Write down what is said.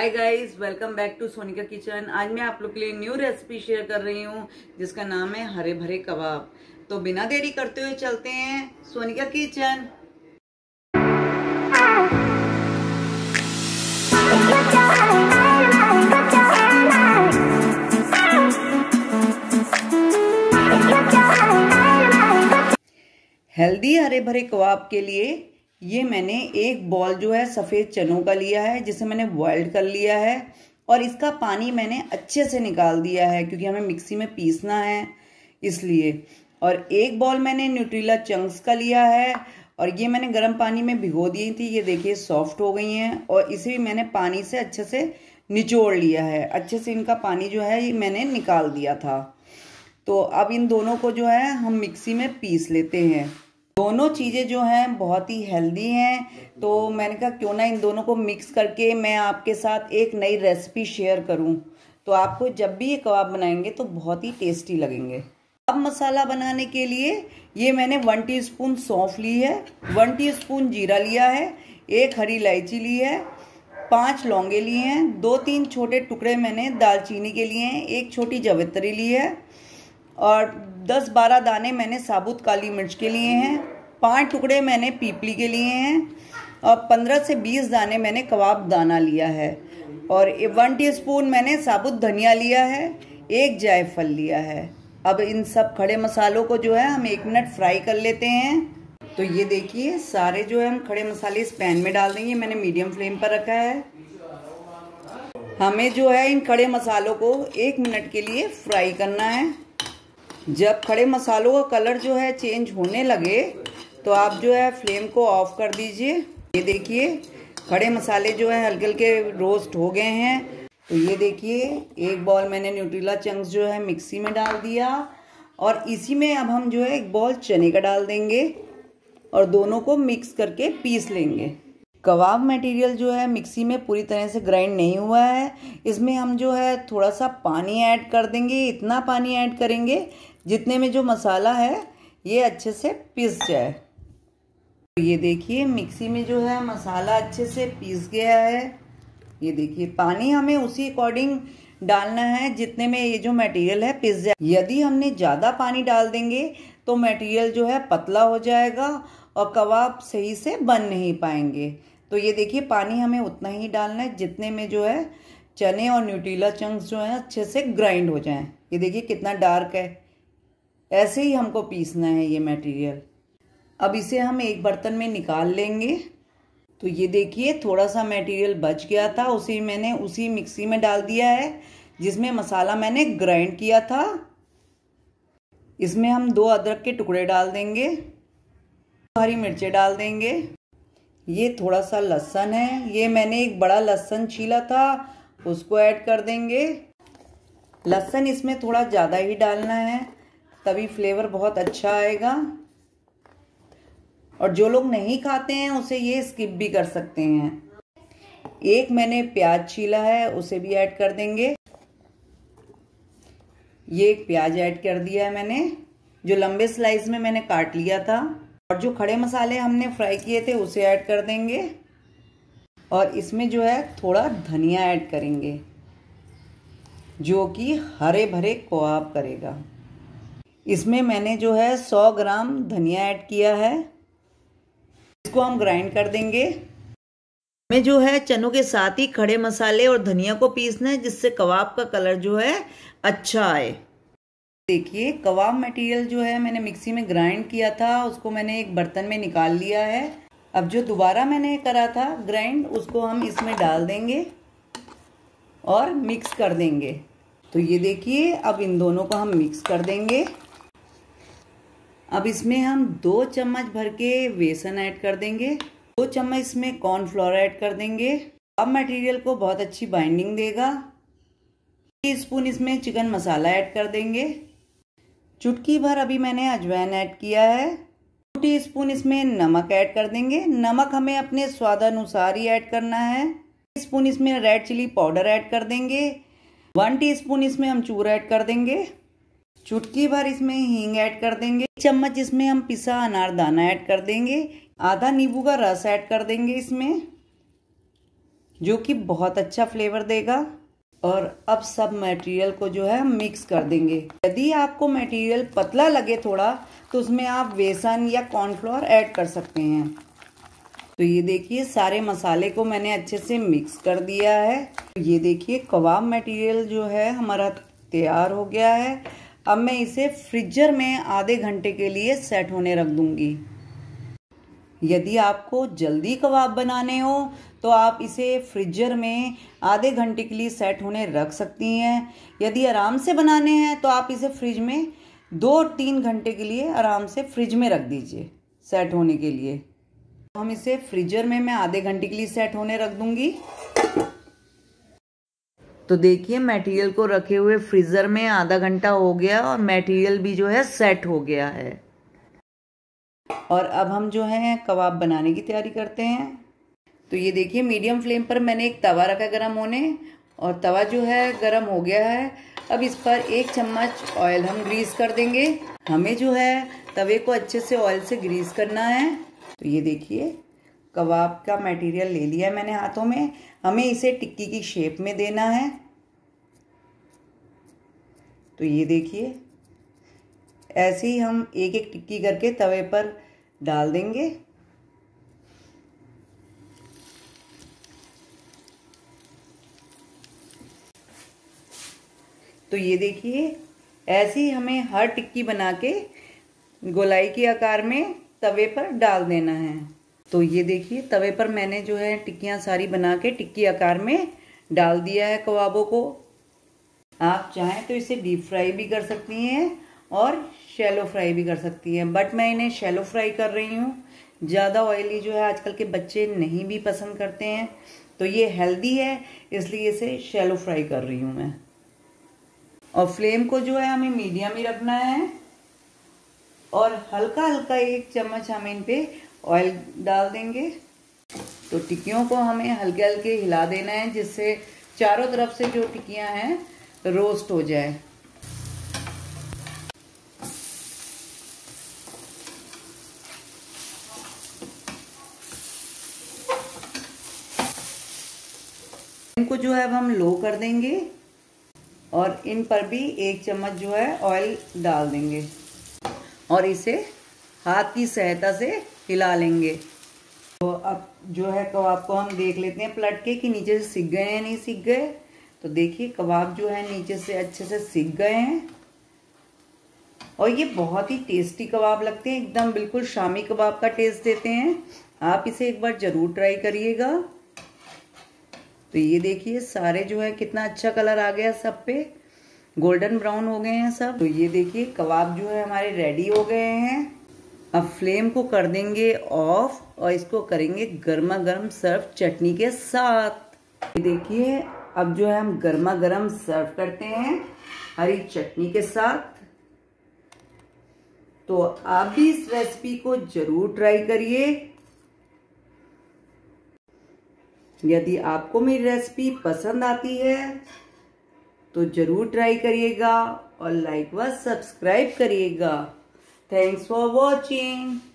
Hi guys, welcome back to Sonika Kitchen. आज मैं आप लोग के लिए न्यू रेसिपी शेयर कर रही हूँ जिसका नाम है हरे भरे कबाब। तो बिना देरी करते हुए चलते हैं सोनिका किचन। हेल्दी हरे भरे कबाब के लिए ये मैंने एक बॉल जो है सफ़ेद चनों का लिया है, जिसे मैंने बॉइल्ड कर लिया है और इसका पानी मैंने अच्छे से निकाल दिया है क्योंकि हमें मिक्सी में पीसना है इसलिए। और एक बॉल मैंने न्यूट्रेला चंक्स का लिया है और ये मैंने गर्म पानी में भिगो दी थी। ये देखिए सॉफ्ट हो गई हैं और इसे भी मैंने पानी से अच्छे से निचोड़ लिया है। अच्छे से इनका पानी जो है ये मैंने निकाल दिया था। तो अब इन दोनों को जो है हम मिक्सी में पीस लेते हैं। दोनों चीज़ें जो हैं बहुत ही हेल्दी हैं, तो मैंने कहा क्यों ना इन दोनों को मिक्स करके मैं आपके साथ एक नई रेसिपी शेयर करूं। तो आपको जब भी ये कबाब बनाएंगे तो बहुत ही टेस्टी लगेंगे। अब मसाला बनाने के लिए ये मैंने 1 टीस्पून सौंफ ली है, 1 टीस्पून जीरा लिया है, 1 हरी इलायची ली है, 5 लौंगे लिए हैं, 2-3 छोटे टुकड़े मैंने दालचीनी के लिए हैं, 1 छोटी जावित्री ली है और 10-12 दाने मैंने साबुत काली मिर्च के लिए हैं, 5 टुकड़े मैंने पीपली के लिए हैं और 15 से 20 दाने मैंने कबाब दाना लिया है और 1 टीस्पून मैंने साबुत धनिया लिया है, 1 जायफल लिया है। अब इन सब खड़े मसालों को जो है हम 1 मिनट फ्राई कर लेते हैं। तो ये देखिए सारे जो है हम खड़े मसाले इस पैन में डाल देंगे। मैंने मीडियम फ्लेम पर रखा है। हमें जो है इन खड़े मसालों को 1 मिनट के लिए फ्राई करना है। जब खड़े मसालों का कलर जो है चेंज होने लगे तो आप जो है फ्लेम को ऑफ कर दीजिए। ये देखिए खड़े मसाले जो है हल्के हल्के रोस्ट हो गए हैं। तो ये देखिए एक बॉल मैंने न्यूट्रेला चंक्स जो है मिक्सी में डाल दिया और इसी में अब हम जो है 1 बॉल चने का डाल देंगे और दोनों को मिक्स करके पीस लेंगे। कबाब मटेरियल जो है मिक्सी में पूरी तरह से ग्राइंड नहीं हुआ है। इसमें हम जो है थोड़ा सा पानी ऐड कर देंगे। इतना पानी ऐड करेंगे जितने में जो मसाला है ये अच्छे से पीस जाए। तो ये देखिए मिक्सी में जो है मसाला अच्छे से पीस गया है। ये देखिए पानी हमें उसी अकॉर्डिंग डालना है जितने में ये जो मटेरियल है पिस जाए। यदि हमने ज़्यादा पानी डाल देंगे तो मटेरियल जो है पतला हो जाएगा और कबाब सही से बन नहीं पाएंगे। तो ये देखिए पानी हमें उतना ही डालना है जितने में जो है चने और न्यूट्रेला चंक्स जो है अच्छे से ग्राइंड हो जाएं। ये देखिए कितना डार्क है। ऐसे ही हमको पीसना है ये मटेरियल। अब इसे हम एक बर्तन में निकाल लेंगे। तो ये देखिए थोड़ा सा मटेरियल बच गया था, उसे मैंने उसी मिक्सी में डाल दिया है जिसमें मसाला मैंने ग्राइंड किया था। इसमें हम 2 अदरक के टुकड़े डाल देंगे, हरी मिर्चें डाल देंगे। ये थोड़ा सा लहसुन है, ये मैंने एक बड़ा लहसुन छीला था उसको ऐड कर देंगे। लहसुन इसमें थोड़ा ज़्यादा ही डालना है तभी फ्लेवर बहुत अच्छा आएगा। और जो लोग नहीं खाते हैं उसे ये स्किप भी कर सकते हैं। एक मैंने प्याज छीला है उसे भी ऐड कर देंगे। ये एक प्याज ऐड कर दिया है मैंने, जो लंबे स्लाइस में मैंने काट लिया था। और जो खड़े मसाले हमने फ्राई किए थे उसे ऐड कर देंगे और इसमें जो है थोड़ा धनिया ऐड करेंगे जो कि हरे भरे कबाब करेगा। इसमें मैंने जो है 100 ग्राम धनिया ऐड किया है। इसको हम ग्राइंड कर देंगे। हमें जो है चनों के साथ ही खड़े मसाले और धनिया को पीसना है जिससे कबाब का कलर जो है अच्छा आए। देखिए कबाब मटेरियल जो है मैंने मिक्सी में ग्राइंड किया था उसको मैंने एक बर्तन में निकाल लिया है। अब जो दोबारा मैंने करा था ग्राइंड उसको हम इसमें डाल देंगे और मिक्स कर देंगे। तो ये देखिए अब इन दोनों को हम मिक्स कर देंगे। अब इसमें हम 2 चम्मच भर के बेसन ऐड कर देंगे, 2 चम्मच इसमें कॉर्नफ्लोर ऐड कर देंगे। अब मटेरियल को बहुत अच्छी बाइंडिंग देगा। टीस्पून इसमें चिकन मसाला ऐड कर देंगे। चुटकी भर अभी मैंने अजवाइन ऐड किया है। 2 टीस्पून इसमें नमक ऐड कर देंगे। नमक हमें अपने स्वादानुसार ही ऐड करना है। टीस्पून इसमें रेड चिली पाउडर ऐड कर देंगे। 1 टीस्पून इसमें अमचूर ऐड कर देंगे। चुटकी भर इसमें हींग ऐड कर देंगे। 1 चम्मच इसमें हम पिसा अनारदाना ऐड कर देंगे। आधा नींबू का रस ऐड कर देंगे इसमें। जो कि बहुत अच्छा फ्लेवर देगा। और अब सब मटेरियल को जो है मिक्स कर देंगे। यदि आपको मटेरियल पतला लगे थोड़ा तो उसमें आप बेसन या कॉर्नफ्लोर ऐड कर सकते हैं। तो ये देखिए सारे मसाले को मैंने अच्छे से मिक्स कर दिया है। ये देखिए कबाब मटेरियल जो है हमारा तैयार हो गया है। अब मैं इसे फ्रीजर में आधे घंटे के लिए सेट होने रख दूंगी। यदि आपको जल्दी कबाब बनाने हो तो आप इसे फ्रीजर में आधे घंटे के लिए सेट होने रख सकती हैं। यदि आराम से बनाने हैं तो आप इसे फ्रिज में 2-3 घंटे के लिए आराम से फ्रिज में रख दीजिए सेट होने के लिए। हम इसे फ्रीजर में मैं आधे घंटे के लिए सेट होने रख दूंगी। तो देखिए मटेरियल को रखे हुए फ्रीजर में आधा घंटा हो गया और मटेरियल भी जो है सेट हो गया है। और अब हम जो है कबाब बनाने की तैयारी करते हैं। तो ये देखिए मीडियम फ्लेम पर मैंने एक तवा रखा गरम होने और तवा जो है गरम हो गया है। अब इस पर 1 चम्मच ऑयल हम ग्रीस कर देंगे। हमें जो है तवे को अच्छे से ऑयल से ग्रीस करना है। तो ये देखिए कबाब का मटेरियल ले लिया है मैंने हाथों में। हमें इसे टिक्की की शेप में देना है। तो ये देखिए ऐसे ही हम एक एक टिक्की करके तवे पर डाल देंगे। तो ये देखिए ऐसे ही हमें हर टिक्की बना के गोलाई के आकार में तवे पर डाल देना है। तो ये देखिए तवे पर मैंने जो है टिक्कियां सारी बना के टिक्की आकार में डाल दिया है कबाबों को। आप चाहें तो इसे डीप फ्राई भी कर सकती हैं और शैलो फ्राई भी कर सकती हैं, बट मैं इन्हें शैलो फ्राई कर रही हूँ। ज़्यादा ऑयली जो है आजकल के बच्चे नहीं भी पसंद करते हैं, तो ये हेल्दी है इसलिए इसे शैलो फ्राई कर रही हूँ मैं। और फ्लेम को जो है हमें मीडियम ही रखना है और हल्का हल्का 1 चम्मच हम इन पे ऑयल डाल देंगे। तो टिक्कियों को हमें हल्के हल्के हिला देना है जिससे चारों तरफ से जो टिक्कियां हैं रोस्ट हो जाए। इनको जो है अब हम लो कर देंगे और इन पर भी 1 चम्मच जो है ऑयल डाल देंगे और इसे हाथ की सहायता से हिला लेंगे। तो अब जो है कबाब को हम देख लेते हैं पलट के कि नीचे से सिक गए हैं नहीं सिक गए। तो देखिए कबाब जो है नीचे से अच्छे से सिक गए हैं और ये बहुत ही टेस्टी कबाब लगते हैं, एकदम बिल्कुल शामी कबाब का टेस्ट देते हैं। आप इसे एक बार जरूर ट्राई करिएगा। तो ये देखिए सारे जो है कितना अच्छा कलर आ गया, सब पे गोल्डन ब्राउन हो गए हैं सब। तो ये देखिए कबाब जो है हमारे रेडी हो गए हैं। अब फ्लेम को कर देंगे ऑफ और इसको करेंगे गर्मा गर्म सर्व चटनी के साथ। ये देखिए अब जो है हम गर्मा गर्म सर्व करते हैं हरी चटनी के साथ। तो आप भी इस रेसिपी को जरूर ट्राई करिए। यदि आपको मेरी रेसिपी पसंद आती है तो जरूर ट्राई करिएगा और लाइक व सब्सक्राइब करिएगा। Thanks for watching.